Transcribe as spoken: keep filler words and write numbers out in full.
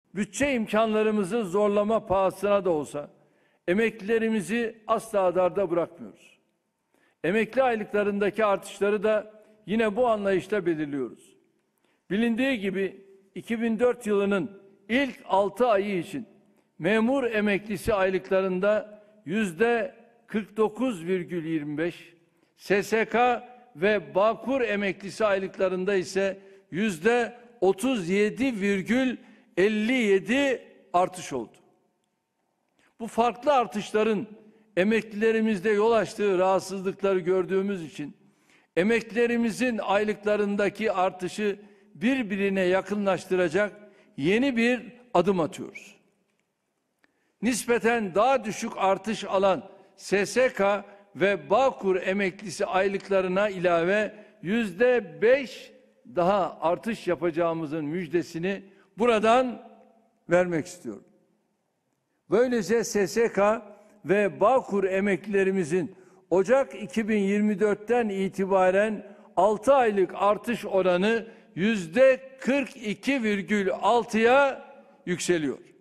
bütçe imkanlarımızı zorlama pahasına da olsa emeklilerimizi asla darda bırakmıyoruz. Emekli aylıklarındaki artışları da yine bu anlayışla belirliyoruz. Bilindiği gibi iki bin dört yılının ilk altı ayı için memur emeklisi aylıklarında yüzde kırk dokuz virgül yirmi beş, S S K ve Bağkur emeklisi aylıklarında ise yüzde otuz yedi virgül elli yedi artış oldu. Bu farklı artışların emeklilerimizde yol açtığı rahatsızlıkları gördüğümüz için emeklilerimizin aylıklarındaki artışı birbirine yakınlaştıracak yeni bir adım atıyoruz. Nispeten daha düşük artış alan S S K ve Bağkur emeklisi aylıklarına ilave yüzde beş daha artış yapacağımızın müjdesini buradan vermek istiyorum. Böylece S S K ve Bağkur emeklilerimizin Ocak iki bin yirmi dört'ten itibaren altı aylık artış oranı yüzde kırk iki virgül altı'ya yükseliyor.